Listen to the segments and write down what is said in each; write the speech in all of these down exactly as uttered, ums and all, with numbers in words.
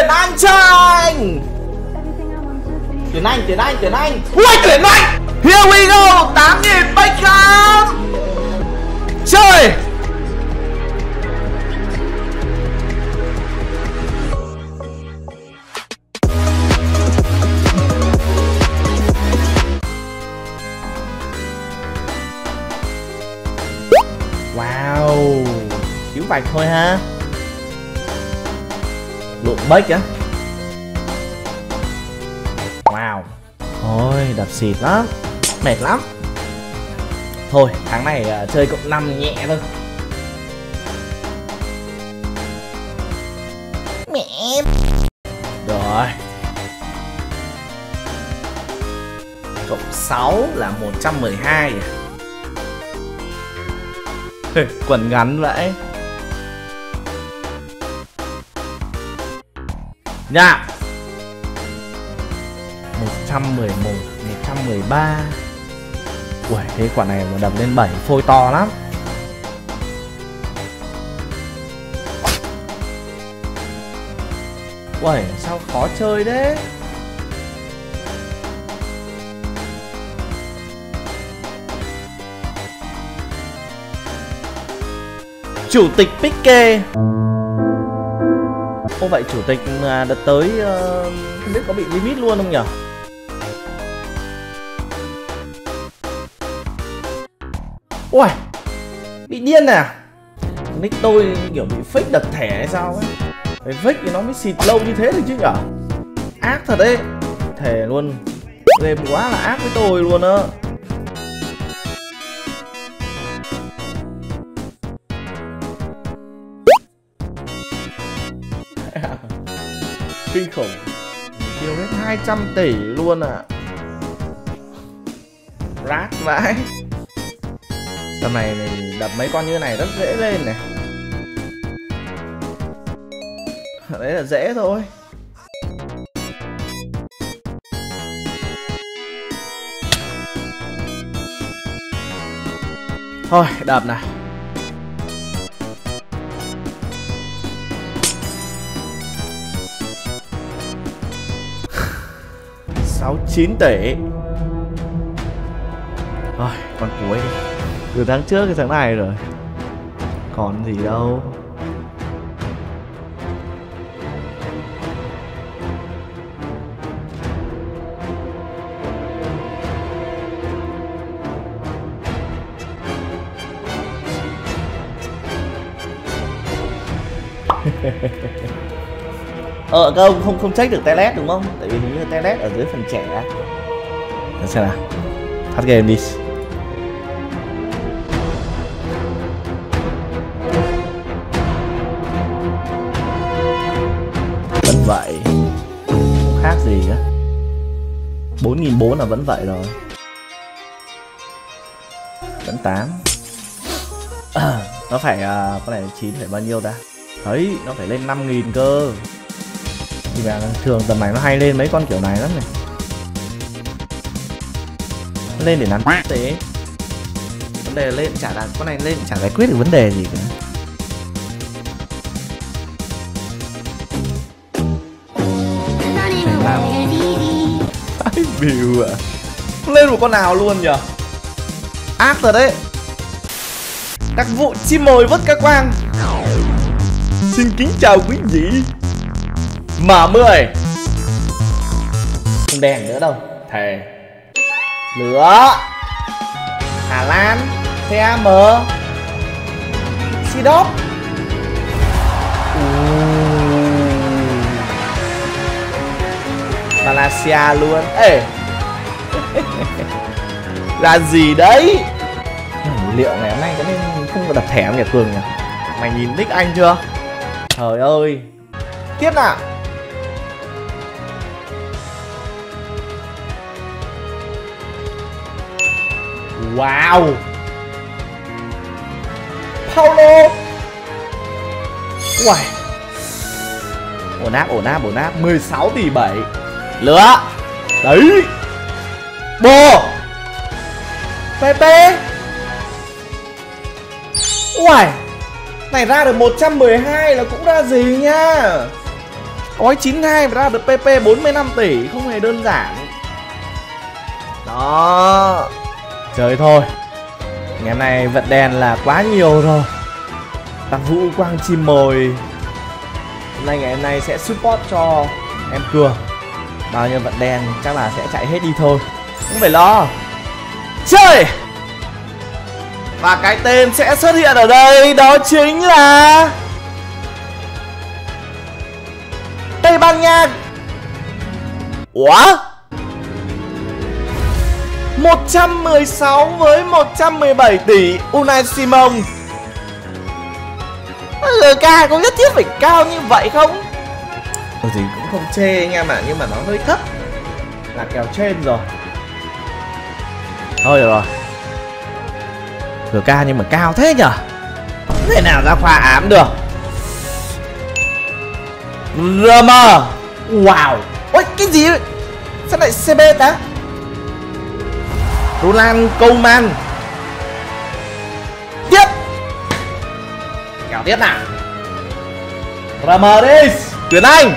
Tuyển Anh tranh. Tuyển Anh, Tuyển Anh, Tuyển Anh. Ui, Tuyển Anh. Here we go. Tám nghìn Beckham. Chơi. Wow, cứu vạch thôi ha. Lụm bếch á. Wow. Thôi đập xịt lắm, mệt lắm. Thôi tháng này uh, chơi cộng năm nhẹ thôi. Mẹ. Rồi. Cộng sáu là một trăm mười hai. Quần ngắn vậy nha. Một trăm mười một, một trăm mười ba. Ui, thế quả này mà đập lên bảy phôi to lắm. Ui, sao khó chơi đấy. Chủ tịch Pique. Ô vậy chủ tịch đợt tới uh, không biết có bị limit luôn không nhỉ? Ui, bị điên à? Nick tôi kiểu bị fake đặt thẻ hay sao ấy. Phải fake thì nó mới xịt lâu như thế được chứ nhở? Ác thật đấy. Thề luôn. Game quá là ác với tôi luôn á. Kinh khủng. Tiêu hết hai trăm tỷ luôn à. Rác vãi. Tầm này mình đập mấy con như này rất dễ lên này. Đấy là dễ thôi. Thôi đập nào. Sáu chín tỷ. Rồi con cuối đi. Từ tháng trước cái tháng này rồi. Còn gì đâu. Ờ không không không check được telet đúng không? Tại vì hình như telet ở dưới phần trẻ. Để xem nào. Phát game đi. Vẫn vậy. Không khác gì á. Bốn nghìn bốn trăm là vẫn vậy rồi. Vẫn tám. À, nó phải uh, con này chín phải bao nhiêu ta? Thấy nó phải lên năm nghìn cơ. Thì là thường tầm này nó hay lên mấy con kiểu này lắm này. Nó lên để làm tế. Vấn đề lên chả là con này lên chả giải quyết được vấn đề gì cả. Phải làm ai biểu à. Lên một con nào luôn nhở. Ác thật đấy. Đặc vụ chim mồi vớt cá quang. Xin kính chào quý vị. M mười. Không đèn nữa đâu. Thề. Lửa. Hà Lan. tê a em. Sidop. Malaysia luôn. Ê. Là gì đấy? Liệu ngày hôm nay có nên không có đập thẻ không nhỉ Cường nhỉ? Mày nhìn nick anh chưa? Trời ơi. Tiếp nào. Wow. Paulo. Uầy. Ổn áp, ổn áp, ổn áp. Mười sáu tỷ bảy. Lửa. Đấy. Bồ. pê pê. Uầy. Này ra được một trăm mười hai là cũng ra gì nha. Gói chín hai ra được pê pê bốn mươi lăm tỷ, không hề đơn giản. Đó. Trời thôi, ngày hôm nay vận đèn là quá nhiều rồi. Tặng Vũ Quang chim mồi. Hôm nay ngày hôm nay sẽ support cho em Cường. Bao nhiêu vận đen chắc là sẽ chạy hết đi thôi, không phải lo. Chơi. Và cái tên sẽ xuất hiện ở đây đó chính là Tây Ban Nha. Ủa? một trăm mười sáu với một trăm mười bảy tỷ Unai Simon. lờ ca có nhất thiết phải cao như vậy không? Ừ thì cũng không chê anh em ạ, nhưng mà nó hơi thấp. Là kèo trên rồi. Thôi được rồi. lờ ca nhưng mà cao thế nhở? Thế nào ra khoa ám được? rờ em. Wow. Ôi cái gì? Sao lại xê bê ta? Roland Koeman. Tiếp. Kèo tiếp nào. Ramirez. Tuyển Anh.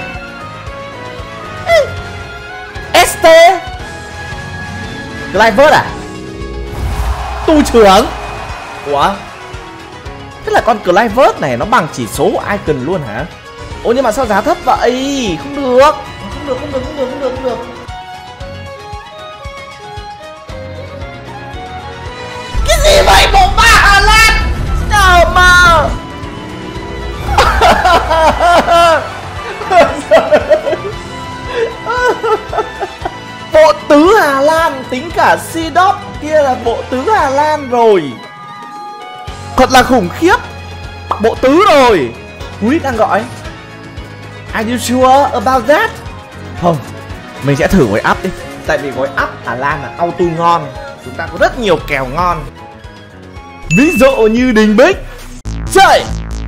ét tê. Clivert à? Tu trưởng. Ủa? Thế là con Clivert này nó bằng chỉ số của Icon luôn hả? Ủa nhưng mà sao giá thấp vậy? Không được. Không được, không được, không được, không được, không được. Cái gì vậy? Bộ ba Hà Lan. Nào mà. Bộ tứ Hà Lan, tính cả Seedorf kia là bộ tứ Hà Lan rồi. Thật là khủng khiếp. Bộ tứ rồi. Quý đang gọi. Are you sure about that? Không, mình sẽ thử gói up đi. Tại vì gói up Hà Lan là auto ngon. Chúng ta có rất nhiều kèo ngon. Ví dụ như Đình Bích. Chơi.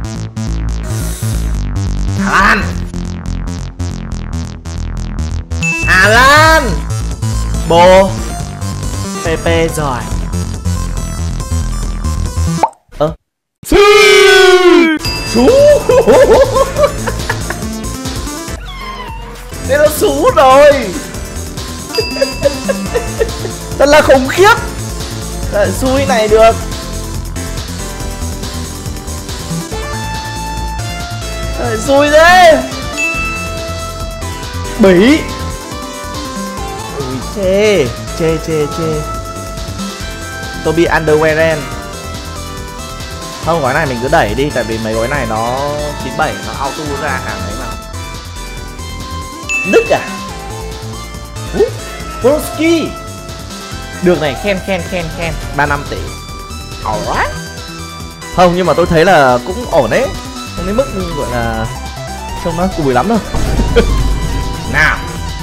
Hà Lan. Hà Lan. Bồ pê pê rồi. Ơ Sư Sú. Đây nó sú rồi. Thật là khủng khiếp. Lại xui này được. Lại xui thế. Bỉ. Ui chê. Chê chê chê. Toby Alderweireld. Không, gói này mình cứ đẩy đi. Tại vì mấy gói này nó chín bảy nó auto ra hàng đấy mà. Đức à? Broski. Được này, khen khen khen khen. ba mươi lăm tỷ. Alright. Không, nhưng mà tôi thấy là cũng ổn đấy. Không đến mức gọi là trông nó cùi lắm đâu. Nào.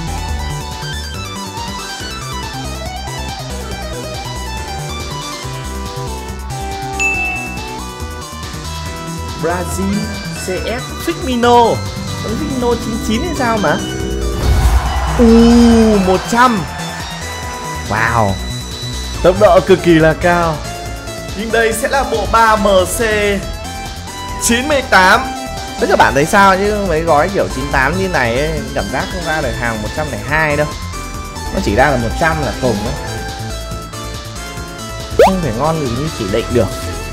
Brazil xê ép Firmino. Firmino chín chín hay sao mà. U uh, một trăm. Wow. Tốc độ cực kỳ là cao. Nhưng đây sẽ là bộ ba em xê chín mươi tám. Tất các bạn thấy sao chứ mấy gói kiểu chín mươi tám như này ấy, cảm giác không ra được hàng một trăm lẻ hai đâu. Nó chỉ ra là một trăm là cùng đấy. Không thể ngon như chỉ định được.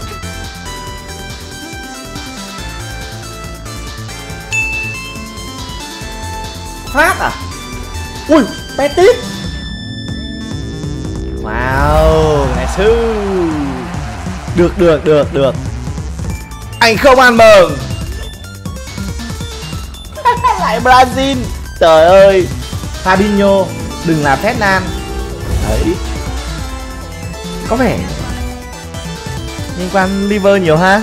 Phát à? Ui, Petit. Wow, này sư. Được, được, được, được. Anh không ăn mừng. Lại Brazil. Trời ơi. Fabinho. Đừng làm Fernand. Đấy. Có vẻ liên quan liver nhiều ha.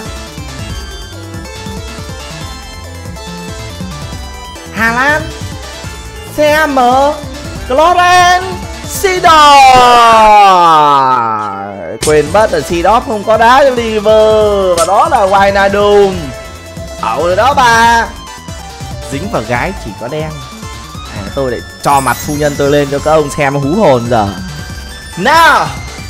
Hà Lan. xê em, Cloren, Seedorf. Quên mất là Seedorf không có đá cho liver. Và đó là Wijnaldum. Ẩu rồi đó bà. Dính vào gái chỉ có đen. À, tôi lại cho mặt phu nhân tôi lên cho các ông xem hú hồn giờ. Nào.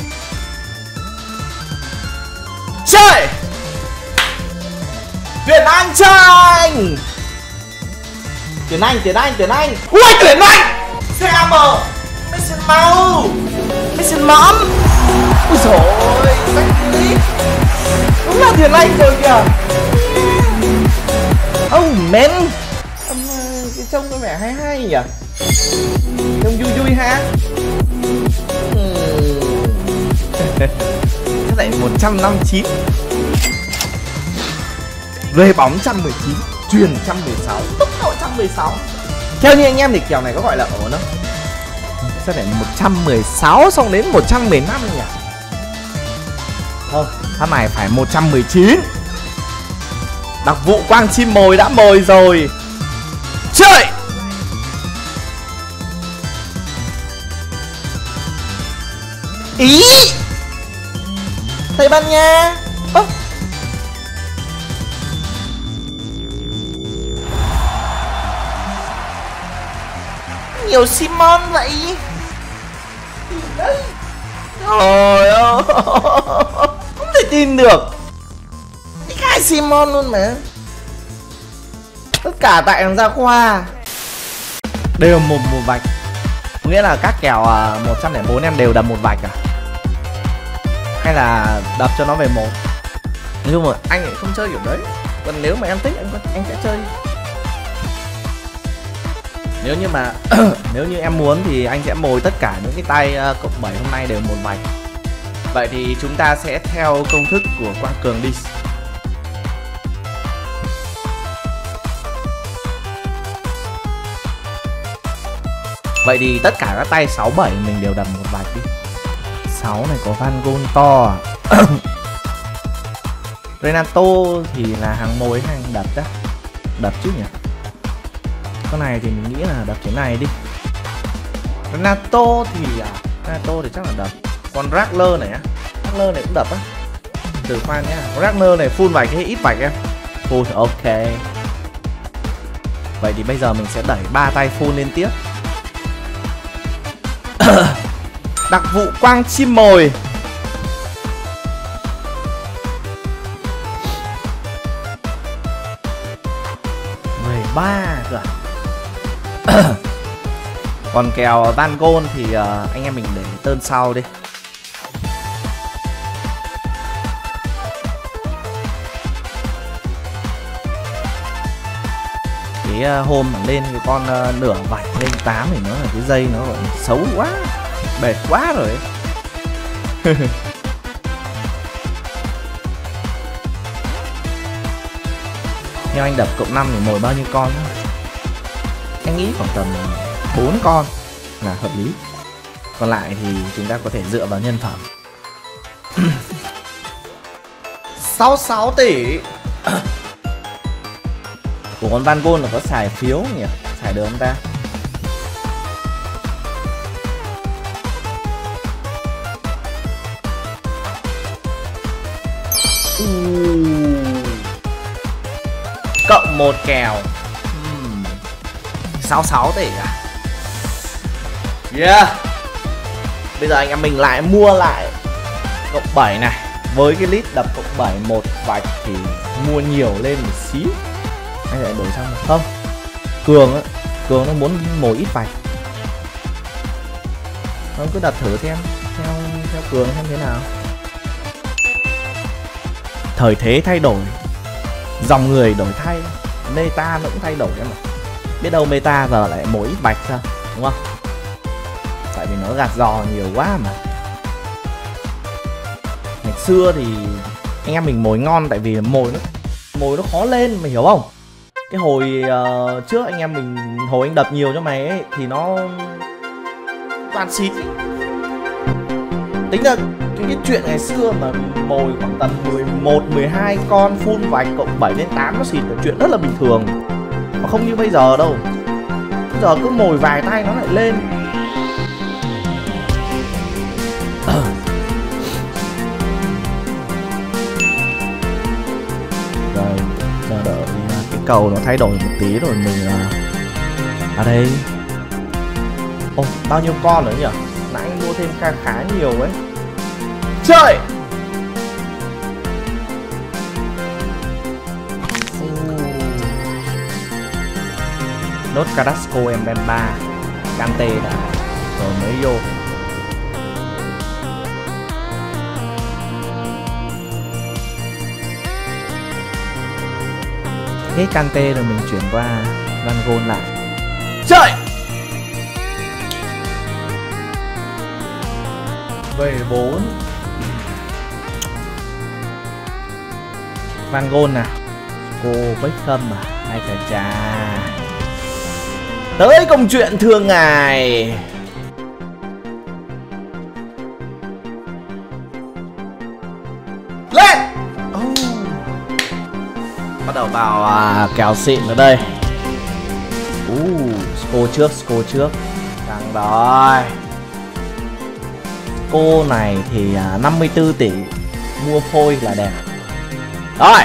Chơi. Tuyển Anh tranh. Tuyển Anh, Tuyển Anh, Tuyển Anh. Ui, Tuyển Anh. xê a em. Mission mau. Mission móm. Ui dồi ôi, sách clip. Đúng là Tuyển Anh rồi kìa. Oh man. Cái trông có vẻ hay hay nhỉ. Trông vui vui ha. Chắc lại một trăm năm mươi chín. Về bóng một trăm mười chín, truyền một trăm mười sáu, tốc độ một trăm mười sáu. Theo như anh em thì kèo này có gọi là ổn không? Sao lại một trăm mười sáu xong đến một trăm mười lăm nhỉ? Không, thằng này phải một trăm mười chín. Đặc vụ quang chim mồi đã mồi rồi. Chơi. Ý Tây Ban Nha. Ơ, nhiều Simon vậy. Đấy. Trời ơi, không thể tin được. Cái khai Simon luôn mà. Tất cả tại thằng Gia Khoa đều một một vạch. Nghĩa là các kèo một trăm lẻ bốn em đều đập một vạch à? Hay là đập cho nó về một? Nhưng mà anh lại không chơi kiểu đấy. Còn nếu mà em thích anh anh sẽ chơi. Nếu như mà nếu như em muốn thì anh sẽ mồi tất cả những cái tay uh, cộng bảy hôm nay đều một vạch. Vậy thì chúng ta sẽ theo công thức của Quang Cường đi. Vậy thì tất cả các tay sáu bảy mình đều đập một vạch đi. sáu này có Van Gogh to. Renato thì là hàng mồi hay hàng đập đó? Đập chứ nhỉ? Con này thì mình nghĩ là đập thế này đi. Renato thì à, Renato thì chắc là đập. Còn Ragler này á, Ragler này cũng đập á. Từ khoan nhá, Ragler này full vạch hay ít vạch em? Full, ok. Vậy thì bây giờ mình sẽ đẩy ba tay full liên tiếp. Đặc vụ quang chim mồi. mười ba cơ. Còn kèo Van Gogh thì uh, anh em mình để tên sau đi. Cái uh, hôm mà lên cái con uh, nửa vạch lên tám thì nó là cái dây nó gọi xấu quá, bệt quá rồi. Theo anh đập cộng năm thì mồi bao nhiêu con? Anh nghĩ khoảng tầm bốn con là hợp lý. Còn lại thì chúng ta có thể dựa vào nhân phẩm. sáu mươi sáu tỷ. Của con Van Gogh là có xài phiếu nhỉ? Xài được không ta? Uh. Cộng một kèo. uhm. sáu mươi sáu tỷ à? Yeah. Bây giờ anh em mình lại mua lại cộng bảy này. Với cái lít đập cộng bảy một vạch thì mua nhiều lên một xíu. Anh lại đổi sang một không. Cường á, Cường nó muốn mồi ít vạch. Nó cứ đặt thử xem theo theo Cường xem thế nào. Thời thế thay đổi, dòng người đổi thay, meta nó cũng thay đổi em ạ. Biết đâu meta giờ lại mồi ít vạch sao, đúng không? Tại vì nó gạt giò nhiều quá mà. Ngày xưa thì anh em mình mồi ngon tại vì mồi nó mồi nó khó lên, mày hiểu không? Cái hồi uh, trước anh em mình hồi anh đập nhiều cho mày ấy thì nó toàn xịt. Tính ra cái, cái chuyện ngày xưa mà mồi khoảng tầm mười một, mười hai con full vạch cộng bảy đến tám nó xịt là chuyện rất là bình thường. Mà không như bây giờ đâu. Bây giờ cứ mồi vài tay nó lại lên. Rồi, giờ đợi cái cầu nó thay đổi một tí rồi mình à đây. Ồ, bao nhiêu con nữa nhỉ? Nãy anh mua thêm khá khá nhiều ấy. Chơi. Nốt Carrasco Mbemba, Kante đã rồi mới vô. Hết Kante rồi mình chuyển qua Van Gogh lại. Trời! Về bốn Van Gogh nào. Cô Beckham à? Ai chà chà. Tới công chuyện thường ngày. Lên! Oh. Bắt đầu vào à, kèo xịn ở đây. Uh, Sco trước, Sco trước. Căng rồi. Cô này thì à, năm mươi tư tỷ. Mua phôi là đẹp. Rồi.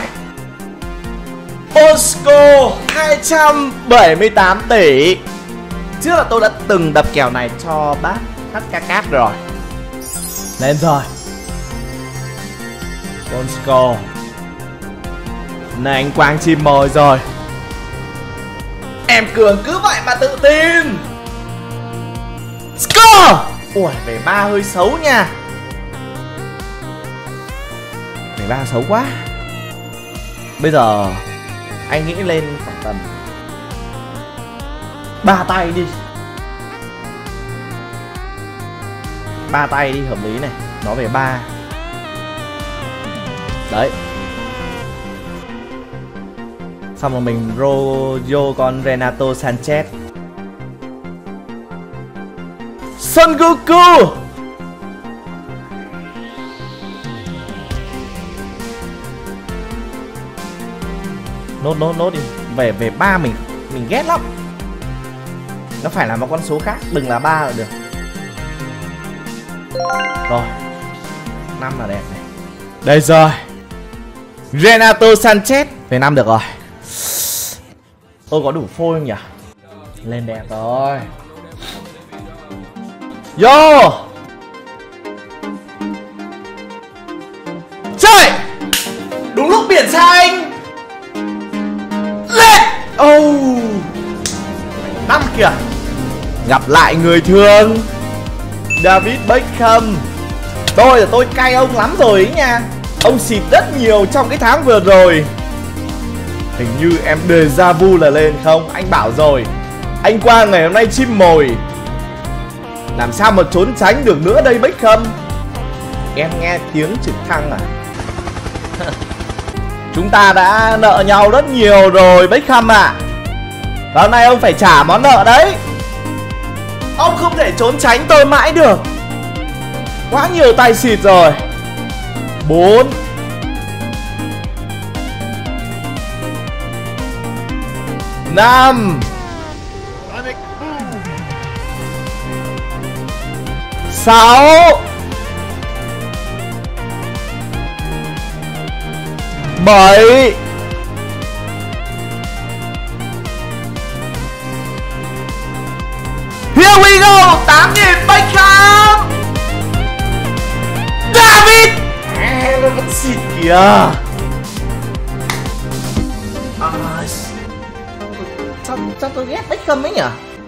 Osco hai trăm bảy mươi tám tỷ. Trước là tôi đã từng đập kèo này cho bác hát ca cát rồi. Lên rồi. Osco. Này anh Quang chim mồi rồi. Em Cường cứ vậy mà tự tin. Score. Ui, về ba hơi xấu nha. Về ba xấu quá. Bây giờ anh nghĩ lên khoảng tầm ba tay đi. Ba tay đi hợp lý này. Nó về ba. Đấy. Xong rồi mình roll con Renato Sanchez. Son Goku. Nốt nốt nốt đi. Về về ba mình mình ghét lắm. Nó phải là một con số khác, đừng là ba là được. Rồi. năm là đẹp này. Đây rồi. Renato Sanchez về năm được rồi. Tôi có đủ phôi không nhỉ? Lên đẹp rồi. Vô. Trời. Đúng lúc biển xanh. Lên. Oh. Năm kìa. Gặp lại người thương David Beckham. Tôi là tôi cay ông lắm rồi ý nha. Ông xịt rất nhiều trong cái tháng vừa rồi. Hình như em déjà vu là lên không? Anh bảo rồi. Anh Quang ngày hôm nay chim mồi. Làm sao mà trốn tránh được nữa đây Beckham. Em nghe tiếng trực thăng à? Chúng ta đã nợ nhau rất nhiều rồi Beckham ạ. Và hôm nay ông phải trả món nợ đấy. Ông không thể trốn tránh tôi mãi được. Quá nhiều tay xịt rồi. Bốn. Năm. Sáu. Bảy. Here we go. Tám nghìn Beckham. David. À, nó vẫn xịt kìa. À, sao, sao tôi ghét Beckham ấy nhỉ?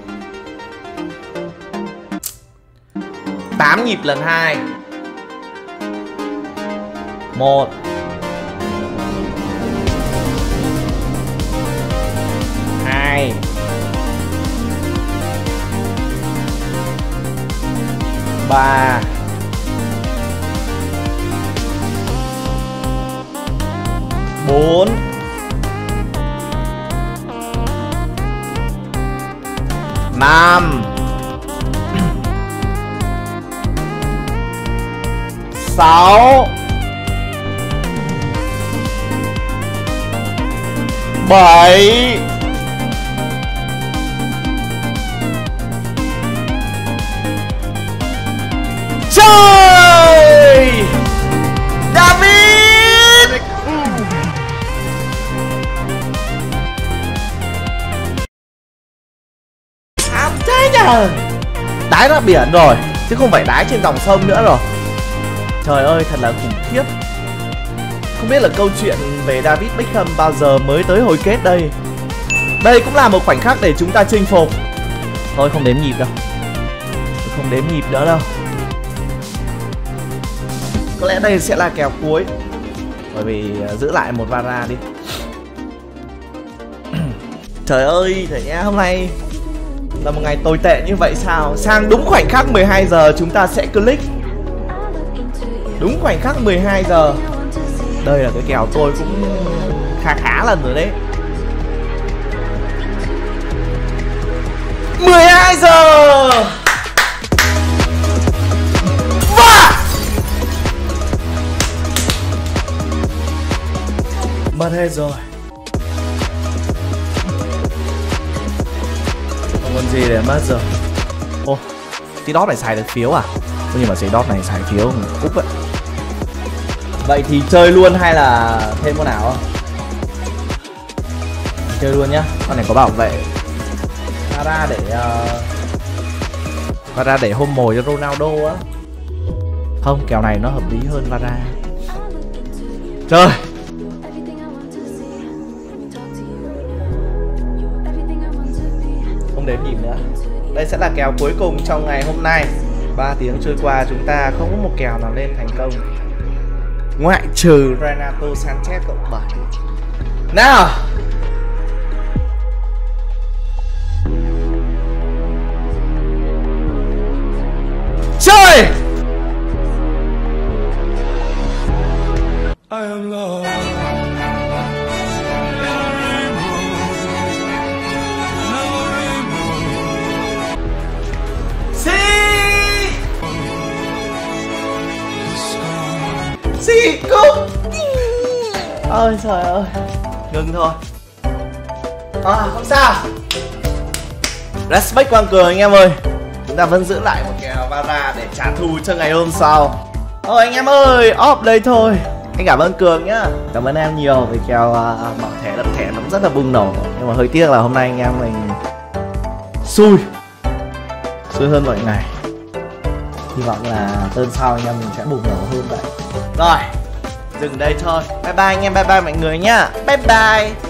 Tám nhịp lần hai. Một. Hai. Ba. Bốn. Năm. Sáu. Bảy. Trời! David! À, thế nhờ. Đái ra biển rồi chứ không phải đái trên dòng sông nữa rồi. Trời ơi, thật là khủng khiếp. Không biết là câu chuyện về David Beckham bao giờ mới tới hồi kết đây. Đây cũng là một khoảnh khắc để chúng ta chinh phục. Thôi không đếm nhịp đâu, không đếm nhịp nữa đâu. Có lẽ đây sẽ là kèo cuối, bởi vì giữ lại một Vara đi. Trời ơi, thầy nhá, hôm nay là một ngày tồi tệ như vậy sao? Sang đúng khoảnh khắc mười hai giờ chúng ta sẽ click. Đúng khoảnh khắc mười hai giờ. Đây là cái kèo tôi cũng khá khá lần rồi đấy. mười hai giờ. Và mất hết rồi. Không còn gì để mất rồi. Ô, tí đót này xài được phiếu à? Nhưng mà giấy đót này xài phiếu cúp vậy. Vậy thì chơi luôn hay là thêm con nào không? Chơi luôn nhá. Con này có bảo vệ. Vara để uh... Vara để hôm mồi cho Ronaldo á. Không, kèo này nó hợp lý hơn Vara. Chơi. Không đếm nhịp nữa. Đây sẽ là kèo cuối cùng trong ngày hôm nay. Ba tiếng trôi qua chúng ta không có một kèo nào lên thành công, ngoại trừ Renato Sanchez cộng bảy. Nào, chơi. I am love. Gì cũng ôi trời ơi, ngừng thôi. À không sao, respect Quang Cường anh em ơi. Chúng ta vẫn giữ lại một kèo Vara để trả thù cho ngày hôm sau. Ôi anh em ơi, off đây thôi. Anh cảm ơn Cường nhá. Cảm ơn em nhiều vì kèo uh, mở thẻ lập thẻ nó rất là bùng nổ. Nhưng mà hơi tiếc là hôm nay anh em mình xui xui hơn mọi ngày. Hy vọng là tuần sau anh em mình sẽ bùng nổ hơn vậy. Rồi, dừng đây thôi. Bye bye anh em, bye bye mọi người nhá. Bye bye.